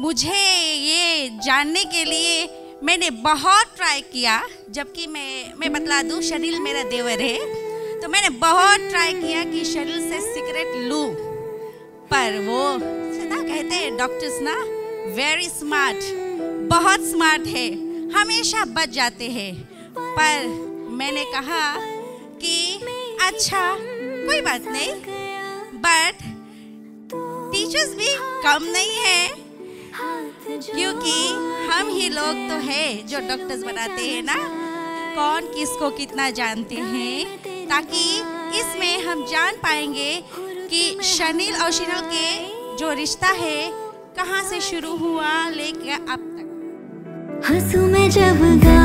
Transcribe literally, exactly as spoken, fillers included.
मुझे ये जानने के लिए मैंने बहुत ट्राई किया, जबकि मैं मैं बतला दूँ शनील मेरा देवर है, तो मैंने बहुत ट्राई किया कि शनील से सिगरेट लूँ, पर वो ना कहते हैं डॉक्टर्स ना वेरी स्मार्ट, बहुत स्मार्ट है, हमेशा बच जाते हैं। पर मैंने कहा कि अच्छा कोई बात नहीं, बट टीचर्स भी कम नहीं है, क्योंकि हम ही लोग तो हैं जो डॉक्टर्स बनाते हैं ना, कौन किसको कितना जानते हैं, ताकि इसमें हम जान पाएंगे कि शनील और शिनल के जो रिश्ता है कहाँ से शुरू हुआ लेकर अब तक। हंसू मैं जब